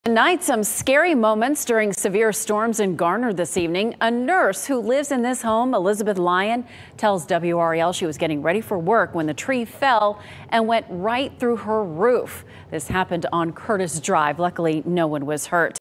Tonight, some scary moments during severe storms in Garner this evening. A nurse who lives in this home, Elizabeth Lyon, tells WRAL she was getting ready for work when the tree fell and went right through her roof. This happened on Curtis Drive. Luckily, no one was hurt.